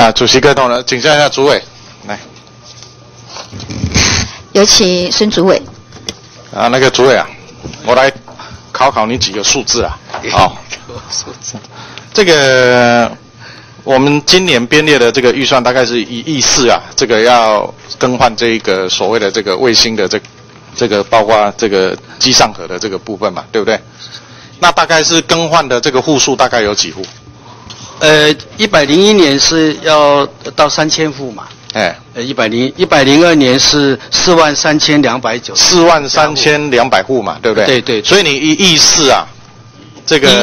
那主席各位同仁，请教一下主委，来， 有请孙主委。 那个主委啊，我来考考你几个数字啊。好， 数字。 这个我们今年编列的这个预算大概是1亿4啊，这个要更换这个所谓的这个卫星的这个包括这个机上盒的这个部分嘛，对不对？那大概是更换的这个户数大概有几户 ？101年是要到3000户嘛。102年是43290。 43200户嘛，对不对？ 对对。 所以你1亿4啊，这个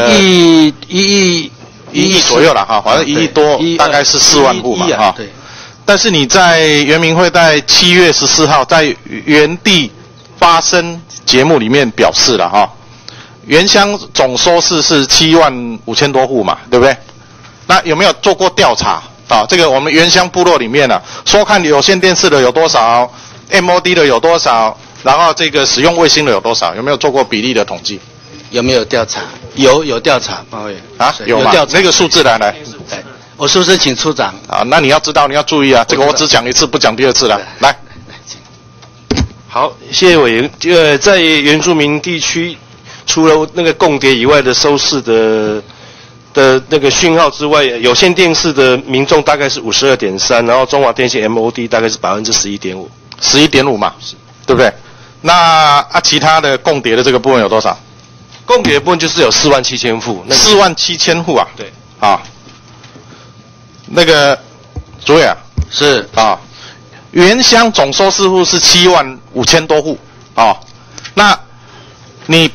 1亿左右了哈，反正1亿多，大概是4万户嘛哈。 对。 但是你在原民会在7月14号在原地发声节目里面表示了哈，原乡总收视是75000多户嘛，对不对？那有没有做过调查啊？这个我们原乡部落里面呢，收看有线电视的有多少 ，MOD 的有多少，然后这个使用卫星的有多少？有没有做过比例的统计？ 有没有调查？有调查，报委员啊，有吗？那个数字来。 我是不是请处长？ 啊，那你要知道，你要注意啊，这个我只讲一次，不讲第二次了。来。 好，谢谢委员。在原住民地区，除了那个共谍以外的收视的那个讯号之外，有线电视的民众大概是52.3%，然后中华电信 MOD 大概是11.5%。 11.5嘛，对不对？那其他的共谍的这个部分有多少？ 共谍的部分就是有47000户。 47000户啊？ 对。 啊，那个主委啊， 是啊，原乡总收视户是75000多户啊，那你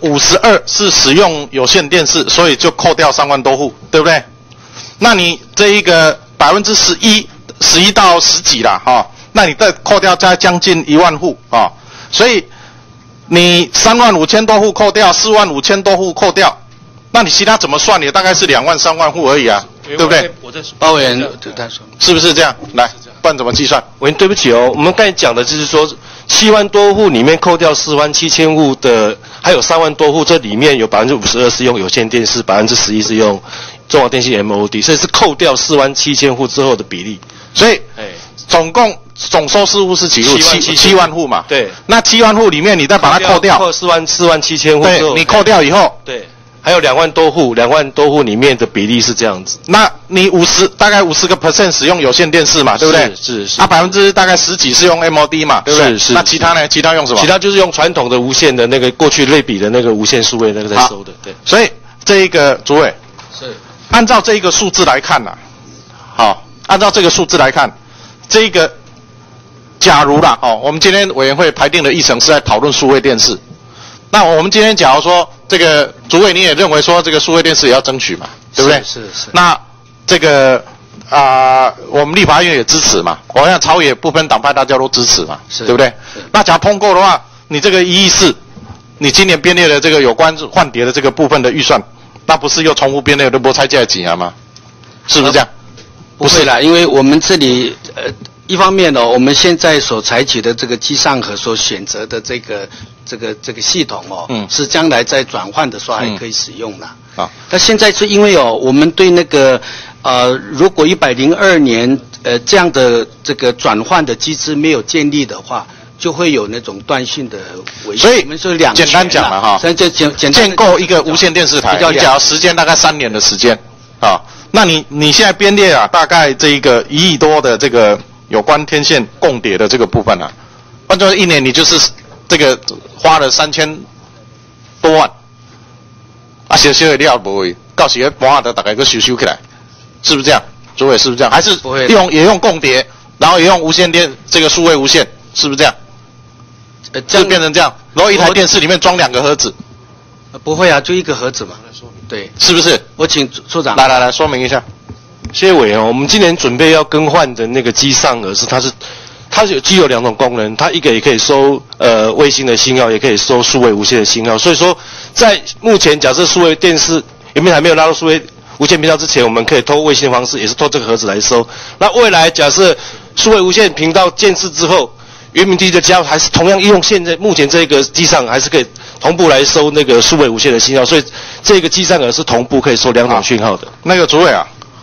52%是使用有线电视，所以就扣掉3万多户，对不对？那你这一个11%到10几啦哈，那你再扣掉将近1万户啊，所以你35000多户扣掉，45000多户扣掉，那你其他怎么算？也大概是2万3万户而已啊，对不对？ 报委员是不是这样？来，不然怎么计算？ 委员对不起哦，我们刚才讲的就是说7万多户里面扣掉47000户的，还有3万多户，这里面有52%是用有线电视，11%是用中华电信 MOD， 所以是扣掉47000户之后的比例。 所以，总收视户是几户？7万户嘛。 对。 那7万户里面，你再把它扣掉 47000户之后， 对，你扣掉以后， 对，还有2万多户里面的比例是这样子。 那你大概50% 使用有线电视嘛，对不对？ 是。 大概10几是用 MOD 嘛，对不对？ 是。 那其他呢？其他用什么？ 其他就是用传统的无线的那个过去类比的那个无线数位那个在收的，对。 所以这一个主委是按照这一个数字来看呐，好，按照这个数字来看，这一个假如啦，我们今天委员会排定的议程是在讨论数位电视。那我们今天假如说这个主委你也认为说这个数位电视也要争取嘛，对不对？ 是。 那这个我们立法院也支持嘛，我想朝野不分党派大家都支持嘛，对不对？那假如通过的话，你这个1亿4，你今年编列的这个有关换碟的这个部分的预算，那不是又重复编列的波拆价几吗？是不是这样？ 不是啦，因为我们这里一方面呢，我们现在所采取的这个机上盒所选择的这个系统是将来在转换的时候还可以使用的。那现在是因为我们对那个如果102年这样的这个转换的机制没有建立的话，就会有那种断讯的危险。 所以我们说两简单讲了哈，建构一个无线电视台，你假如时间大概3年的时间啊，那你现在编列啊，大概这一个1亿多的这个有关天线共谍的这个部分啊，换作1年你就是这个花了3000多万，小的你也不会，到时盘下的大概个收起来，是不是这样？主委是不是这样？还是也用共谍，然后也用无线电这个数位无线，是不是这样？就变成这样，然后一台电视里面装2个盒子。 不会啊，就1个盒子嘛。对， 是不是？ 我请处长来说明一下。 谢谢委员，我们今年准备要更换的那个机上盒它既有2种功能，它一个也可以收卫星的信号，也可以收数位无线的信号。所以说，在目前假设数位电视还没有拉到数位无线频道之前，我们可以透过卫星的方式，也是透过这个盒子来收。那未来假设数位无线频道建制之后，原民地的家还是同样用目前这个机上还是可以同步来收那个数位无线的信号，所以这个机上盒是同步可以收2种讯号的。 那个主委啊，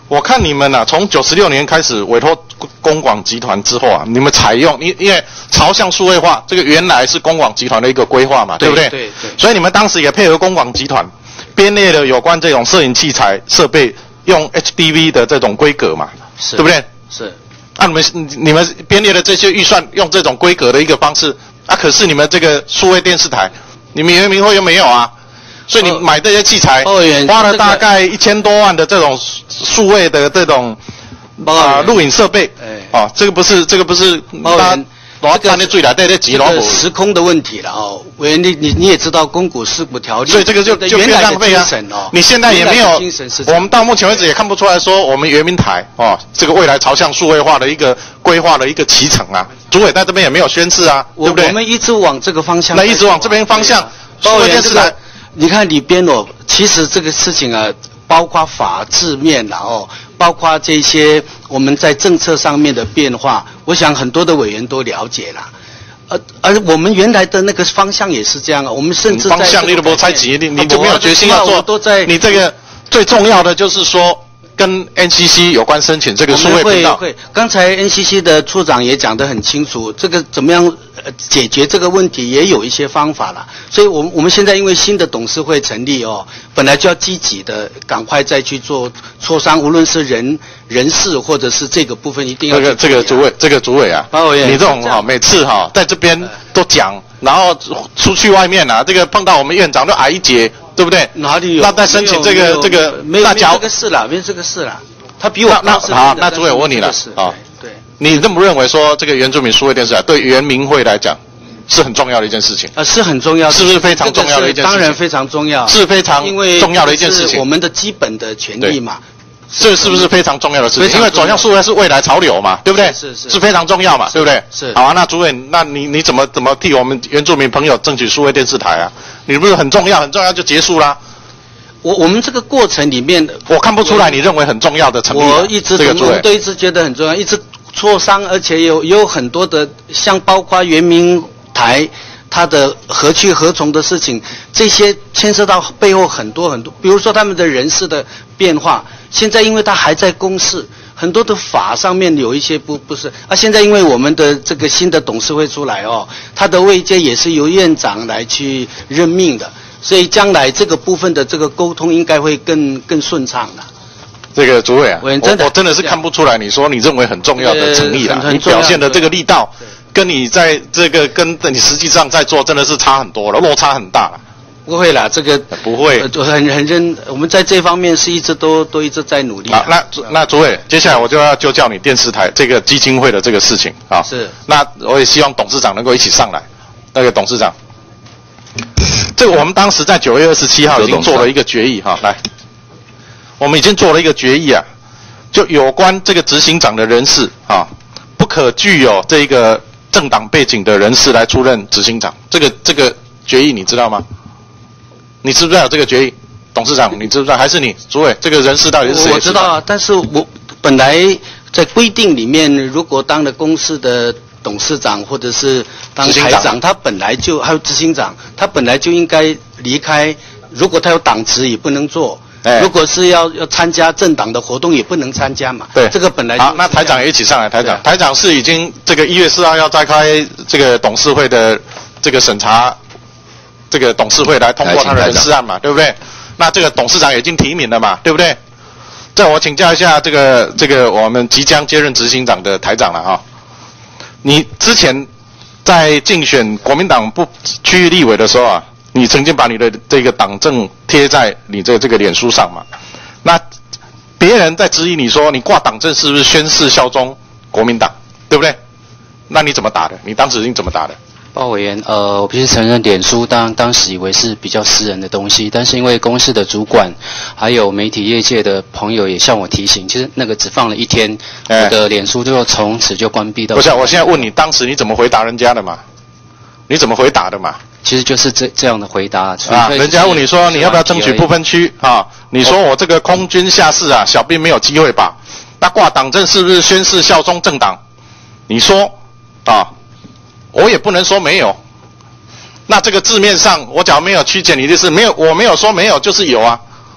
我看你们啊，从96年开始委托公广集团之后啊，你们采用因为朝向数位化，这个原来是公广集团的一个规划嘛，对不对？ 对。 所以你们当时也配合公广集团编列了有关这种摄影器材设备用 HDV 的这种规格嘛，对不对？ 是。 啊，你们编列的这些预算用这种规格的一个方式啊，可是你们这个数位电视台，你们原民会又没有啊？所以你买这些器材，花了大概1000多万的这种数位的这种录影设备，这个不是这个最来对几老虎时空的问题了哦。委员，你也知道公股事故条例， 所以这个就变浪费啊。你现在也没有，我们到目前为止也看不出来说我们原民台这个未来朝向数位化的一个规划的一个期程啊。主委在这边也没有宣示啊，对不对？ 我们一直往这个方向， 那一直往这边方向，数位电视台。 你看里边其实这个事情啊，包括法制面然后包括这些我们在政策上面的变化，我想很多的委员都了解了。而我们原来的那个方向也是这样啊，我们甚至在方向你都不猜急，你就没有决心要做。 都在你这个最重要的就是说，跟 NCC 有关申请这个数位频道。 会，刚才 NCC 的处长也讲得很清楚，这个怎么样解决这个问题也有一些方法了。所以我们现在因为新的董事会成立本来就要积极的赶快再去做磋商，无论是人事或者是这个部分一定要这个主委啊，你这种每次在这边都讲，然后出去外面这个碰到我们院长就矮一截。对不对？ 哪里有？ 那再申请这个没有这个事了，没有这个事了。他比我好，那主委我问你了对， 你认不认为说这个原住民数位电视台对原民会来讲是很重要的一件事情？ 是很重要， 是不是非常重要的一件事情？ 当然非常重要， 是非常重要的一件事情。 是我们的基本的权利嘛。 这是不是非常重要的事情？因为转向数位是未来潮流嘛，对不对？是非常重要嘛，对不对？ 是。 好啊，那主委，那你怎么替我们原住民朋友争取数位电视台啊？你不是很重要就结束啦？ 我们这个过程里面， 我看不出来你认为很重要的成立。 我们都一直觉得很重要，一直磋商，而且有很多的，像包括原民台它的何去何从的事情，这些牵涉到背后很多，比如说他们的人事的变化。现在因为他还在公示，很多的法上面有一些不是现在因为我们的这个新的董事会出来他的位阶也是由院长来去任命的，所以将来这个部分的这个沟通应该会更顺畅的。 这个主委啊，我真的是看不出来，你说你认为很重要的诚意啦，你表现的这个力道，跟你在这个跟你实际上在做真的是差很多了，落差很大了。 不会啦，这个不会， 我们在这方面是一直都一直在努力。 好，那主委，接下来我就叫你电视台这个基金会的这个事情啊。 是。 那我也希望董事长能够一起上来。那个董事长，这个我们当时在9月27号已经做了一个决议哈，来，我们已经做了一个决议啊，就有关这个执行长的人事啊，不可具有这个政党背景的人士来出任执行长。这个决议你知道吗？你知不知道有这个决议？董事长，你知不知道？还是你主委？这个人事到底是谁？ 我知道啊，但是我本来在规定里面，如果当了公司的董事长或者是当台长，他本来就还有执行长，他本来就应该离开。如果他有党职也不能做，如果是要参加政党的活动也不能参加嘛。 对， 这个本来就好，那台长也一起上来。台长是已经这个1月4号要召开这个董事会的这个审查。这个董事会来通过他的人事案嘛，对不对？那这个董事长已经提名了嘛，对不对？这我请教一下这个我们即将接任执行长的台长了哈。你之前在竞选国民党区域立委的时候啊，你曾经把你的这个党证贴在你这个脸书上嘛？那别人在质疑你说你挂党证是不是宣誓效忠国民党，对不对？那你怎么打的？你当时你怎么打的？ 报委员，我必须承认，脸书当时以为是比较私人的东西，但是因为公司的主管还有媒体业界的朋友也向我提醒，其实那个只放了1天，我的脸书就从此就关闭到。 不是，我现在问你，当时你怎么回答人家的嘛？你怎么回答的嘛？ 其实就是这样的回答啊，人家问你说你要不要争取不分区啊？你说我这个空军下士啊，小兵没有机会吧？那挂党证是不是宣誓效忠政党？你说啊？我也不能说没有，那这个字面上我假如没有曲解你的意思，没有，我没有说没有，就是有啊。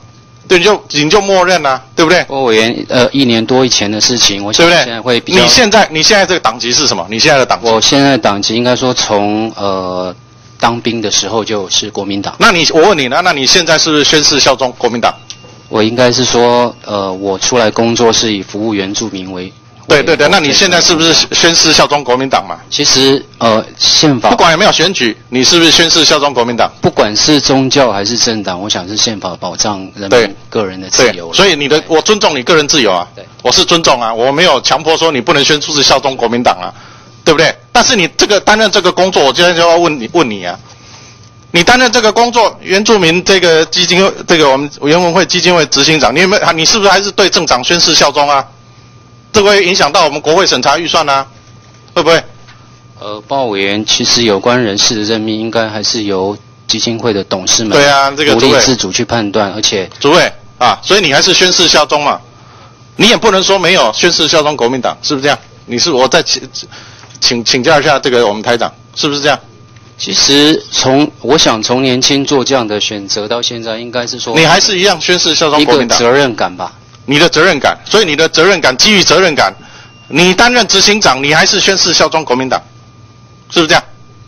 对，你就默认了，对不对？ 委员1年多以前的事情，我想现在会比较。 你现在这个党籍是什么？你现在的党籍？ 我现在的党籍应该说从当兵的时候就是国民党。 我问你呢，那你现在是不是宣誓效忠国民党？ 我应该是说我出来工作是以服务原住民为。 对，那你现在是不是宣誓效忠国民党嘛？ 其实宪法不管有没有选举，你是不是宣誓效忠国民党？ 不管是宗教还是政党，我想是宪法保障人民个人的自由。 所以我尊重你个人自由啊，我是尊重啊，我没有强迫说你不能宣誓效忠国民党啊，对不对？但是你担任这个工作，我今天就要问你啊，你担任这个工作，原住民这个基金我们原文会基金会执行长，你是不是还是对政党宣誓效忠啊？这会影响到我们国会审查预算啊，会不会？ 报委员，其实有关人事的任命，应该还是由基金会的董事们独立自主去判断，而且主委啊，所以你还是宣誓效忠嘛，你也不能说没有宣誓效忠国民党，是不是这样？我再请教一下这个我们台长，是不是这样？ 其实我想从年轻做这样的选择到现在，应该是说你还是一样宣誓效忠国民党， 一个责任感吧。 你的责任感，所以你的责任感基于责任感，你担任执行长，你还是宣誓效忠国民党，是不是这样？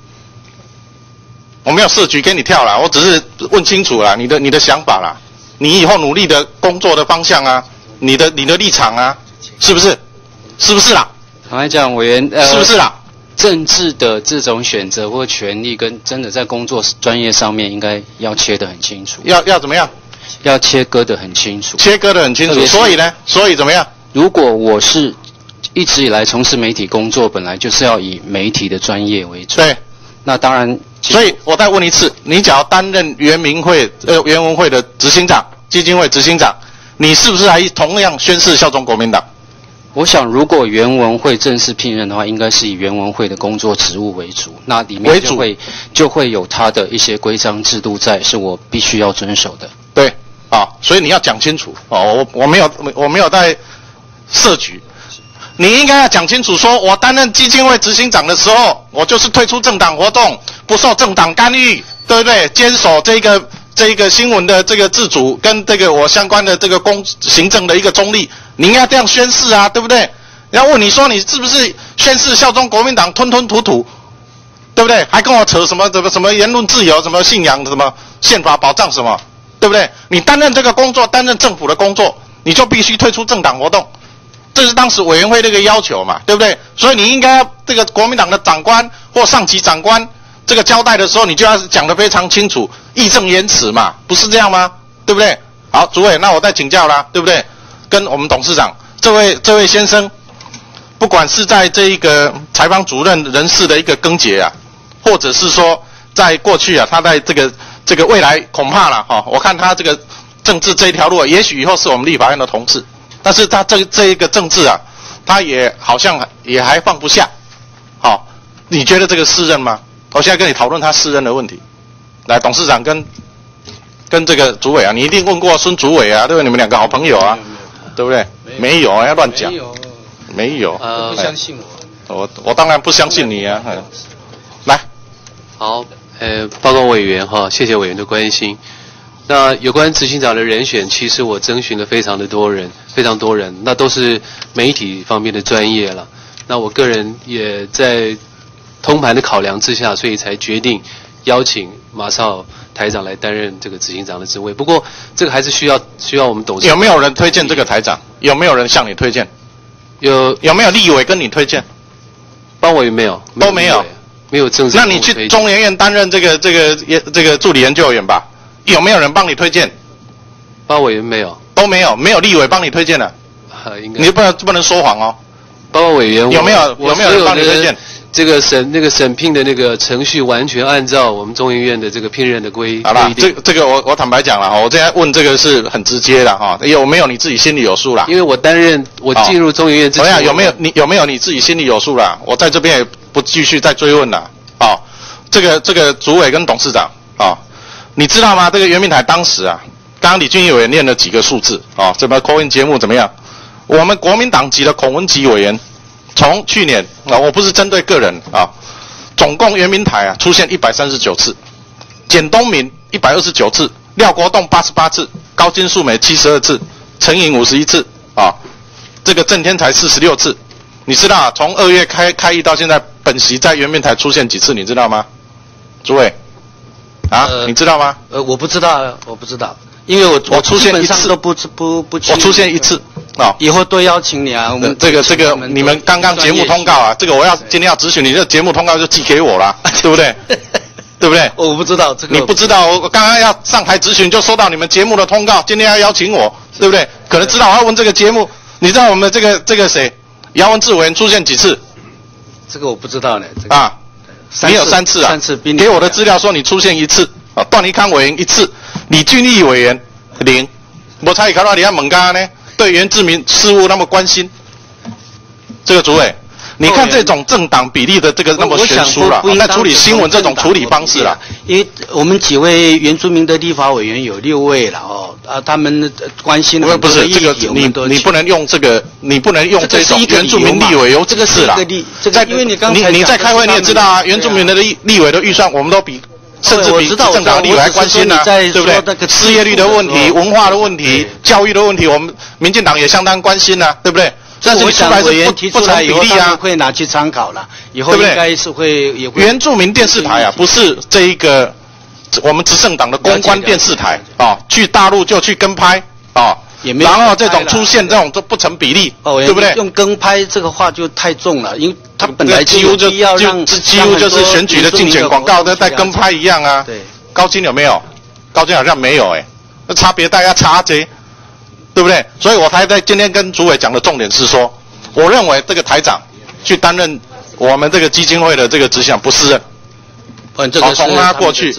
我没有设局给你跳啦，我只是问清楚啦，你的想法啦，你以后努力的工作的方向啊，你的立场啊，是不是？是不是啦？ 坦白讲，委员是不是啦？ 政治的这种选择或权利，跟真的在工作专业上面，应该要切得很清楚。 要怎么样？ 要切割得很清楚， 所以怎么样？ 如果我是一直以来从事媒体工作，本来就是要以媒体的专业为主。 对， 那当然。 所以我再问一次，你只要担任原文会的执行长、基金会执行长，你是不是还同样宣誓效忠国民党？ 我想，如果原文会正式聘任的话，应该是以原文会的工作职务为主，那里面就会有它的一些规章制度在，是我必须要遵守的。 对，啊，所以你要讲清楚哦，我没有在设局，你应该要讲清楚说，我担任基金会执行长的时候，我就是退出政党活动，不受政党干预，对不对？坚守这个新闻的这个自主跟这个我相关的这个行政的一个中立，你应该这样宣誓啊，对不对？要问你说你是不是宣誓效忠国民党，吞吞吐吐，对不对？还跟我扯什么言论自由，什么信仰，什么宪法保障什么，对不对？你担任这个工作，担任政府的工作，你就必须退出政党活动，这是当时委员会这个要求嘛，对不对？所以你应该要这个国民党的长官或上级长官这个交代的时候，你就要讲得非常清楚，义正言辞嘛，不是这样吗？对不对？好，主委，那我再请教啦，对不对？跟我们董事长这位先生，不管是在这一个采访主任人事的一个更迭啊，或者是说在过去啊，他在这个未来恐怕啦我看他这个政治这一条路，也许以后是我们立法院的同事，但是他这一个政治啊，他也好像也还放不下。好，你觉得这个适任吗？我现在跟你讨论他适任的问题。来，董事长跟这个主委啊，你一定问过孙主委啊，对不对？你们两个好朋友啊，对不对？没有啊，要乱讲。没有。 不相信我当然不相信你啊。来， 好，报告委员哈，谢谢委员的关心。那有关执行长的人选，其实我征询了非常多人，那都是媒体方面的专业了。那我个人也在通盘的考量之下，所以才决定邀请马少台长来担任这个执行长的职位。不过这个还是需要我们董事长。 有没有人推荐这个台长？有没有人向你推荐？有没有立委跟你推荐？ 帮委员没有， 都没有， 没有正式。 那你去中研院担任这个助理研究员吧？有没有人帮你推荐？ 帮委员没有， 都没有，没有立委帮你推荐的。 应该你不能说谎哦。 报告委员， 有没有人帮你推荐？ 这个审聘的那个程序完全按照我们中研院的这个聘任的规定。 好了，这个我坦白讲了，我现在问这个是很直接的哈，有没有你自己心里有数啦？ 因为我进入中研院之前， 有没有你自己心里有数啦？我在这边也不继续再追问了。好，这个主委跟董事长啊，你知道吗？这个原民台当时啊，刚刚李俊毅委员念了几个数字啊，怎么口音节目怎么样？我们国民党籍的孔文吉委员，从去年啊，我不是针对个人啊，总共原民台啊出现139次，简东明129次，廖国栋88次， 高金素梅72次，陈颖51次啊，这个郑天才46次。你知道从2月开议到现在，本席在圆明台出现几次？你知道吗？诸位啊，你知道吗？ 我不知道，我不知道，因为我出现一次都不去。 我出现一次啊， 以后多邀请你啊。我们这个你们刚刚节目通告啊，这个今天要咨询你，这节目通告就寄给我了，对不对？对不对？ 我不知道这个。 你不知道，我刚刚要上台咨询就收到你们节目的通告，今天要邀请我，对不对？可能知道我要问这个节目，你知道我们这个谁？姚文智委员出现几次？ 这个我不知道呢。 啊，你有3次啊？3 次。 给我的资料说你出现1次啊，段宜康委员1次，李俊毅委员0。我猜看到你要猛干呢，对原住民事务那么关心，这个主委，你看这种政党比例的这个那么悬殊了，在处理新闻这种处理方式了。 因为我们几位原住民的立法委员有6位了哦，他们关心的不是这个你不能用这个，你不能用这种原住民立委有几次啦。 在因为你刚才你在开会你也知道啊，原住民的立委的预算我们都比。甚至比政党立委还关心呢，对不对？失业率的问题、文化的问题、教育的问题，我们民进党也相当关心呢，对不对？但是你出来是不成比例啊， 会拿去参考了，以后应该是会也会。 原住民电视台啊，不是这一个我们执政党的公关电视台啊，去大陆就去跟拍啊，然后这种出现这种就不成比例，对不对？ 用跟拍这个话就太重了，因为他本来几乎就是选举的竞选广告的在跟拍一样啊。 对， 高金有没有？高金好像没有那差别大家差这，对不对？所以我才在今天跟主委讲的重点是说，我认为这个台长去担任我们这个基金会的这个执行长不适任。从他过去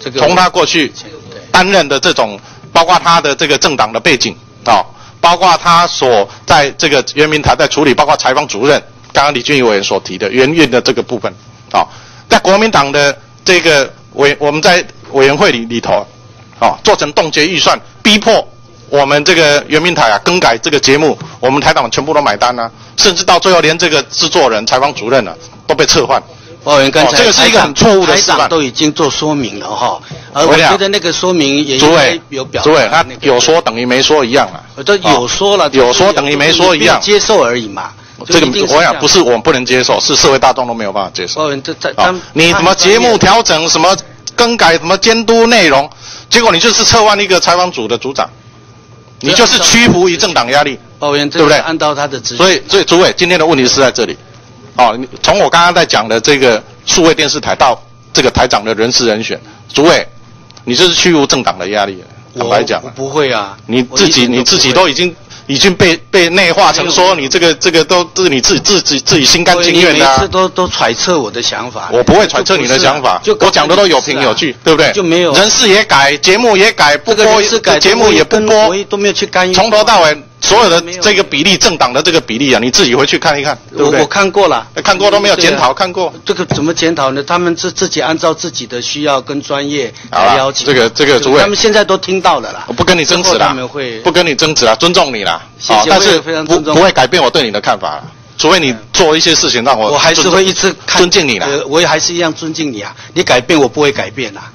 担任的这种，包括他的这个政党的背景包括他所在这个原民台在处理，包括采访主任。刚刚李俊毅委员所提的原运的这个部分，在国民党的这个我们在委员会里头，做成冻结预算，逼迫我们这个原民台更改这个节目，我们台党全部都买单甚至到最后连这个制作人、采访主任都被撤换。 刚才这个是一个很错误的示范， 台长都已经做说明了而我觉得那个说明也应该有表达。 主委他有说等于没说一样都有说了， 有说等于没说一样， 接受而已嘛。 这个我想不是我们不能接受，是社会大众都没有办法接受。你什么节目调整、什么更改、什么监督内容，结果你就是撤换一个采访组的组长，你就是屈服于政党压力， 对不对？按照他的指示。 所以主委今天的问题是在这里。从我刚刚在讲的这个数位电视台到这个台长的人事人选，主委，你这是屈服政党的压力。坦白讲， 我不会啊， 你自己都已经被内化成说你这个都是你自己心甘情愿的每次都揣测我的想法。 我不会揣测你的想法，我讲的都有凭有据，对不对？ 就没有人事也改，节目也改，不播节目也不播， 都没有去干预， 从头到尾所有的这个比例，政党的这个比例你自己回去看一看，对不对？ 我看过了， 看过都没有检讨，看过这个怎么检讨呢？他们自己按照自己的需要跟专业来要求。 这个主委， 他们现在都听到了啦。 我不跟你争执啦，不跟你争执啦，尊重你啦。 谢谢， 但是不会改变我对你的看法啦，除非你做一些事情让我还是会一直尊敬你啦。 我也还是一样尊敬你啊，你改变我不会改变啦。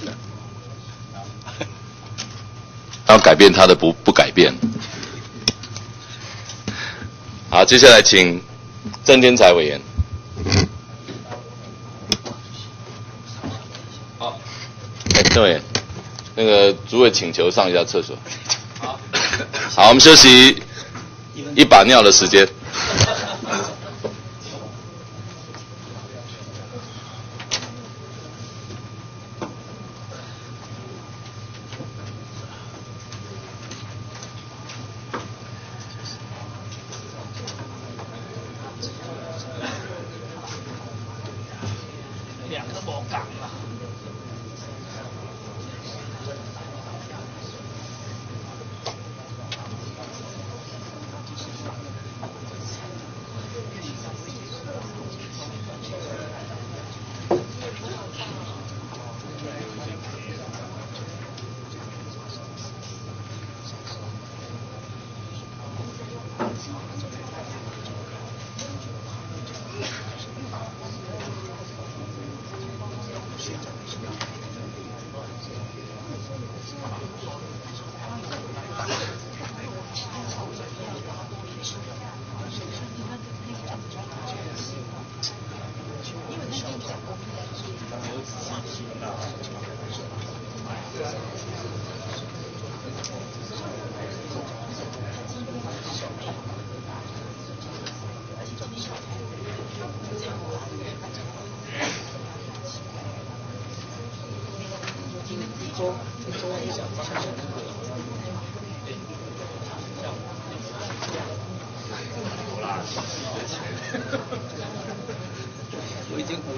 要改变他的不改变。好，接下来请郑天才委员。好，郑委员，那个主委请求上一下厕所。好，我们休息一把尿的时间。 我已经。